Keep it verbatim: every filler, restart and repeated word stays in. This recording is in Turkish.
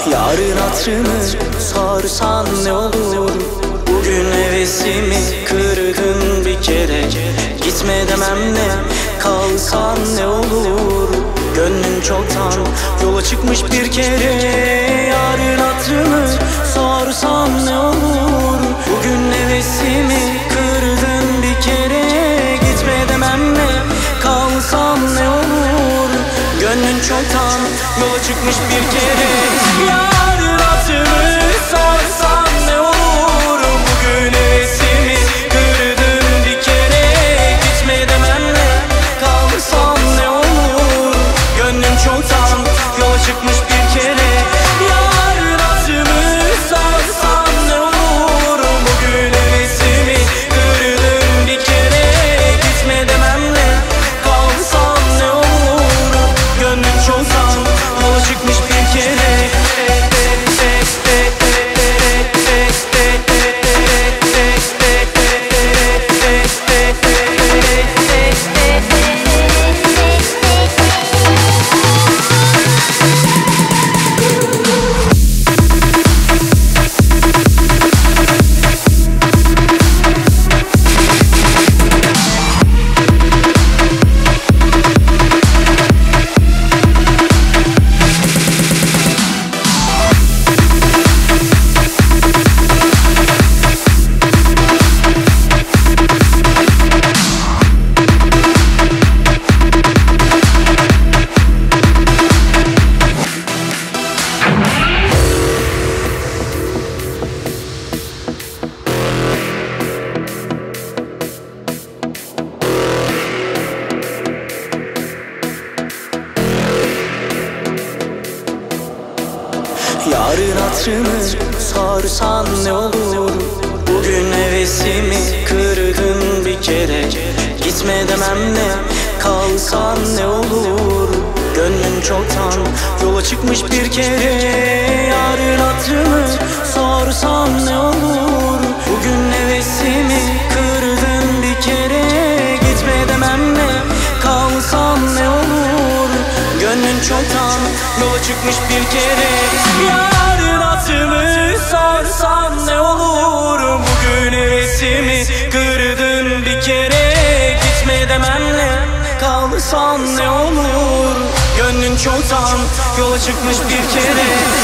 Yarın hatırımı sorsan ne olur? Bugün hevesimi kırdın bir kere. Gitme demem ne, kalsan ne olur? Gönlün çoktan yola çıkmış bir kere. Yarın hatırımı sorsam ne olur? Bugün hevesimi kırdın bir kere. Gitme demem ne, kalsam ne olur? Gönlün çoktan yola çıkmış bir kere. Yarın hatırımı sorsam ne olur? Bugün hevesimi kırdın bir kere. Gitme demem ne, kalsam ne olur? Gönlün çoktan yola çıkmış bir kere. Yarın hatırımı sorsam ne olur? Bugün hevesimi kırdın bir kere. Gitme demem ne, kalsam ne olur? Gönlün çoktan yola çıkmış bir kere. Yarın hatırımı sorsan ne olur? Bugün hevesimi kırdın bir kere. Gitme demem ne, kalsan ne olur? Gönlün çoktan yola çıkmış bir kere. Yarın hatırımı sorsam ne olur? Bugün hevesimi kırdın bir kere. Gitme demem ne, kalsam ne olur? Gönlün çoktan yola çıkmış bir kere. Yarın hatırımı sorsam ne olur? Bugün hevesimi kırdın bir kere. Gitme demem ne, kalsam ne olur? Gönlün çoktan yola çıkmış bir kere.